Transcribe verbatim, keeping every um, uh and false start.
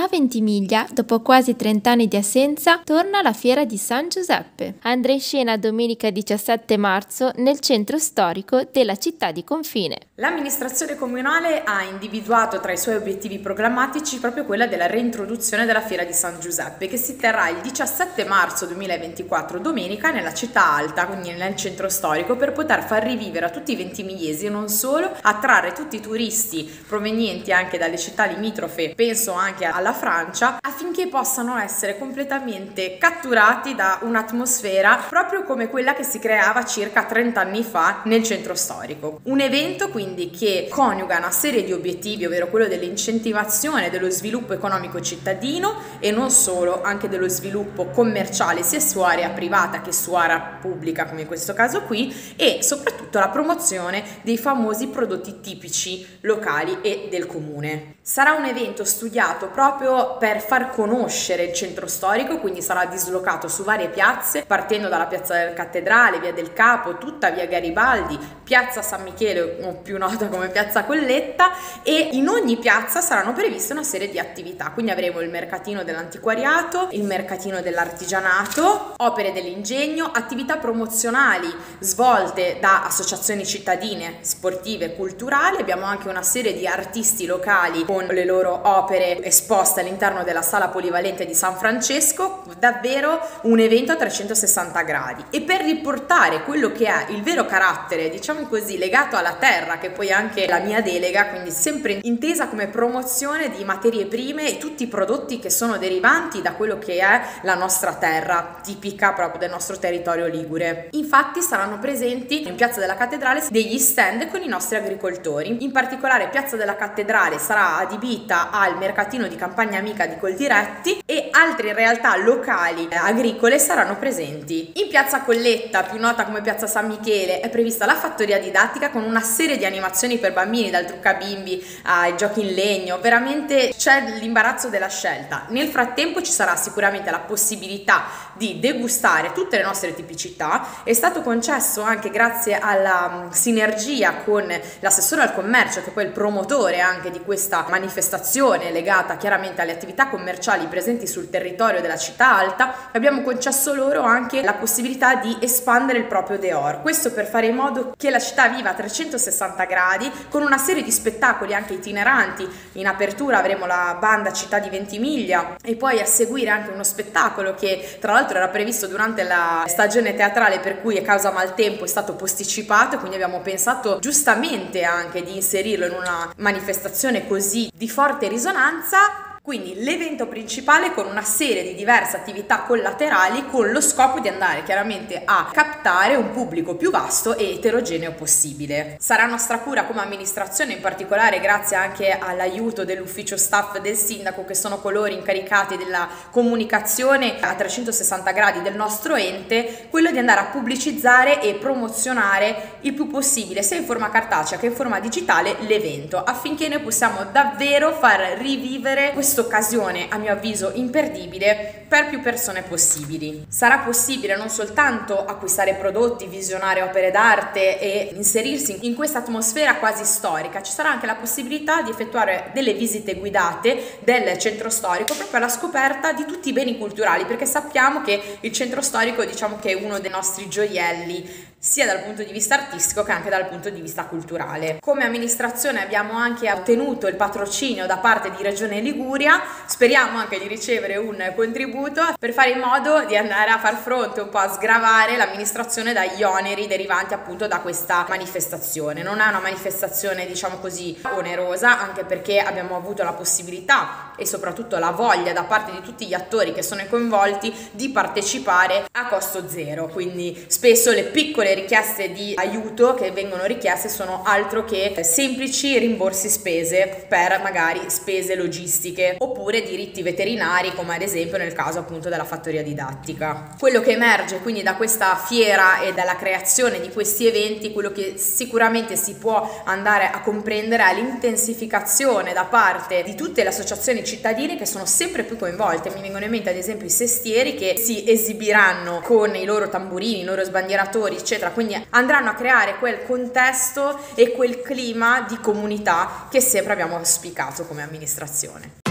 A Ventimiglia, dopo quasi trenta anni di assenza, torna la Fiera di San Giuseppe. Andrà in scena domenica diciassette marzo nel centro storico della città di confine. L'amministrazione comunale ha individuato tra i suoi obiettivi programmatici proprio quella della reintroduzione della Fiera di San Giuseppe, che si terrà il diciassette marzo duemilaventiquattro, domenica, nella città alta, quindi nel centro storico, per poter far rivivere a tutti i ventimigliesi e non solo, attrarre tutti i turisti provenienti anche dalle città limitrofe, penso anche alla Francia, affinché possano essere completamente catturati da un'atmosfera proprio come quella che si creava circa trenta anni fa nel centro storico. Un evento quindi che coniuga una serie di obiettivi, ovvero quello dell'incentivazione dello sviluppo economico cittadino e non solo, anche dello sviluppo commerciale sia su area privata che su area pubblica, come in questo caso qui, e soprattutto la promozione dei famosi prodotti tipici locali e del comune. Sarà un evento studiato proprio per far conoscere il centro storico, quindi sarà dislocato su varie piazze, partendo dalla piazza della Cattedrale, via del Capo, tutta via Garibaldi, piazza San Michele, o più nota come piazza Colletta, e in ogni piazza saranno previste una serie di attività. Quindi avremo il mercatino dell'antiquariato, il mercatino dell'artigianato, opere dell'ingegno, attività promozionali svolte da associazioni cittadine, sportive e culturali. Abbiamo anche una serie di artisti locali con le loro opere esposte all'interno della sala polivalente di San Francesco, davvero un evento a trecentosessanta gradi. E per riportare quello che è il vero carattere, diciamo così, legato alla terra, che poi è anche la mia delega, quindi sempre intesa come promozione di materie prime e tutti i prodotti che sono derivanti da quello che è la nostra terra, tipica proprio del nostro territorio ligure. Infatti saranno presenti in Piazza della Cattedrale degli stand con i nostri agricoltori. In particolare Piazza della Cattedrale sarà adibita al mercatino di campagna amica di Coldiretti e altre realtà locali eh, agricole saranno presenti. In Piazza Colletta, più nota come Piazza San Michele, è prevista la fattoria didattica con una serie di animazioni per bambini, dal trucca bimbi ai giochi in legno. Veramente c'è l'imbarazzo della scelta. Nel frattempo ci sarà sicuramente la possibilità di degustare tutte le nostre tipicità. È stato concesso anche grazie alla sinergia con l'assessore al commercio, che poi è il promotore anche di questa manifestazione legata chiaramente alle attività commerciali presenti sul territorio della città alta. Abbiamo concesso loro anche la possibilità di espandere il proprio Deor, questo per fare in modo che la città viva a trecentosessanta gradi con una serie di spettacoli anche itineranti. In apertura avremo la banda Città di Ventimiglia e poi a seguire anche uno spettacolo che tra l'altro era previsto durante la stagione teatrale, per cui a causa maltempo è stato posticipato, quindi abbiamo pensato giustamente anche di inserirlo in una manifestazione così di forte risonanza. Quindi l'evento principale con una serie di diverse attività collaterali, con lo scopo di andare chiaramente a captare un pubblico più vasto e eterogeneo possibile. Sarà nostra cura come amministrazione, in particolare grazie anche all'aiuto dell'ufficio staff del sindaco, che sono coloro incaricati della comunicazione a trecentosessanta gradi del nostro ente, quello di andare a pubblicizzare e promozionare il più possibile, sia in forma cartacea che in forma digitale, l'evento, affinché noi possiamo davvero far rivivere questo occasione, a mio avviso imperdibile, per più persone possibili. Sarà possibile non soltanto acquistare prodotti, visionare opere d'arte e inserirsi in questa atmosfera quasi storica, ci sarà anche la possibilità di effettuare delle visite guidate del centro storico proprio alla scoperta di tutti i beni culturali, perché sappiamo che il centro storico, diciamo che è uno dei nostri gioielli, sia dal punto di vista artistico che anche dal punto di vista culturale. Come amministrazione abbiamo anche ottenuto il patrocinio da parte di Regione Liguria, speriamo anche di ricevere un contributo per fare in modo di andare a far fronte, un po' a sgravare l'amministrazione dagli oneri derivanti appunto da questa manifestazione. Non è una manifestazione, diciamo così, onerosa, anche perché abbiamo avuto la possibilità e soprattutto la voglia da parte di tutti gli attori che sono coinvolti di partecipare a costo zero, quindi spesso le piccole richieste di aiuto che vengono richieste sono altro che semplici rimborsi spese per magari spese logistiche oppure diritti veterinari, come ad esempio nel caso appunto della fattoria didattica. Quello che emerge quindi da questa fiera e dalla creazione di questi eventi, quello che sicuramente si può andare a comprendere è l'intensificazione da parte di tutte le associazioni cittadine che sono sempre più coinvolte. Mi vengono in mente ad esempio i sestieri che si esibiranno con i loro tamburini, i loro sbandieratori eccetera, quindi andranno a creare quel contesto e quel clima di comunità che sempre abbiamo auspicato come amministrazione.